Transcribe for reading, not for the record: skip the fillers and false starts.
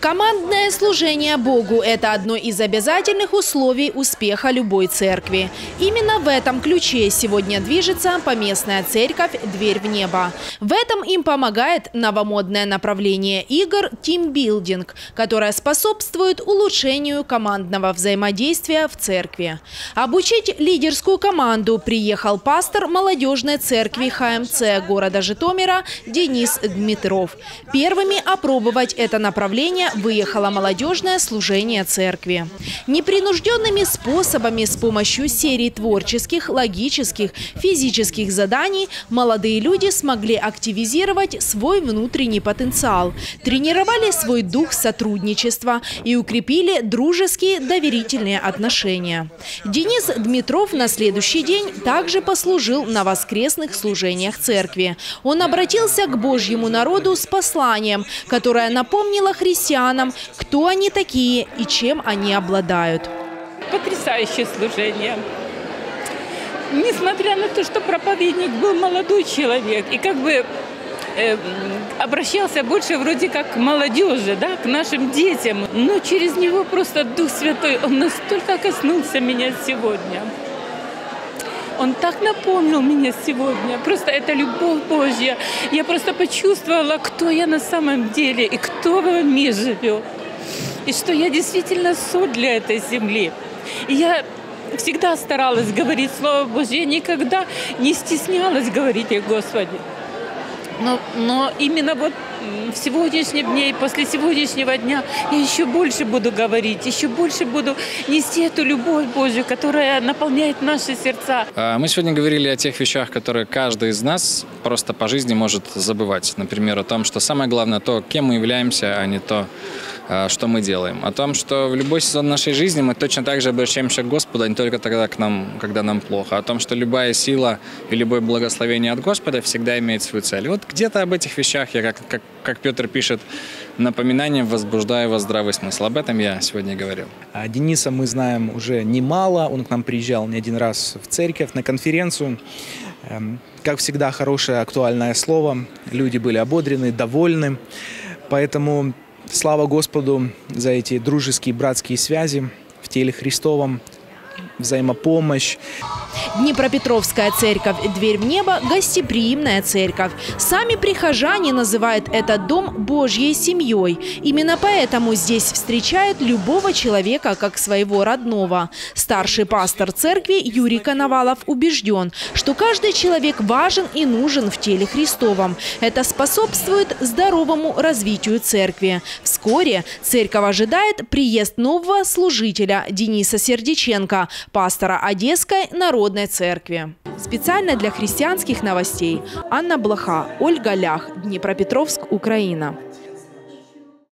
Командное служение Богу – это одно из обязательных условий успеха любой церкви. Именно в этом ключе сегодня движется поместная церковь «Дверь в небо». В этом им помогает новомодное направление игр «Тимбилдинг», которое способствует улучшению командного взаимодействия в церкви. Обучить лидерскую команду приехал пастор молодежной церкви ХМЦ города Житомира Денис Дмитров. Первыми опробовать это направление выехало молодежное служение церкви. Непринужденными способами с помощью серии творческих, логических, физических заданий молодые люди смогли активизировать свой внутренний потенциал, тренировали свой дух сотрудничества и укрепили дружеские доверительные отношения. Денис Дмитров на следующий день также послужил на воскресных служениях церкви. Он обратился к Божьему народу с посланием, которое напомнило христианам, кто они такие и чем они обладают. Потрясающее служение. Несмотря на то, что проповедник был молодой человек и обращался больше вроде как к молодежи, да, к нашим детям, но через него просто Дух Святой, он настолько коснулся меня сегодня. Он так наполнил меня сегодня. Просто это любовь Божья. Я просто почувствовала, кто я на самом деле и кто во мне живет. И что я действительно соль для этой земли. И я всегда старалась говорить Слово Божье. Я никогда не стеснялась говорить о Господе. Но именно вот в сегодняшнем дне и после сегодняшнего дня я еще больше буду говорить, еще больше буду нести эту любовь Божью, которая наполняет наши сердца. Мы сегодня говорили о тех вещах, которые каждый из нас просто по жизни может забывать. Например, о том, что самое главное то, кем мы являемся, а не то, что мы делаем. О том, что в любой сезон нашей жизни мы точно так же обращаемся к Господу, а не только тогда, когда нам плохо. О том, что любая сила и любое благословение от Господа всегда имеет свою цель. И вот где-то об этих вещах я, как Петр пишет, напоминанием возбуждаю вас здравый смысл. Об этом я сегодня говорил. Дениса мы знаем уже немало. Он к нам приезжал не один раз в церковь, на конференцию. Как всегда, хорошее актуальное слово. Люди были ободрены, довольны. Поэтому слава Господу за эти дружеские братские связи в теле Христовом, взаимопомощь. Днепропетровская церковь «Дверь в небо» – гостеприимная церковь. Сами прихожане называют этот дом Божьей семьей. Именно поэтому здесь встречают любого человека как своего родного. Старший пастор церкви Юрий Коновалов убежден, что каждый человек важен и нужен в теле Христовом. Это способствует здоровому развитию церкви. Вскоре церковь ожидает приезд нового служителя Дениса Сердиченко, пастора Одесской народной церкви. Специально для христианских новостей Анна Блоха, Ольга Лях, Днепропетровск, Украина.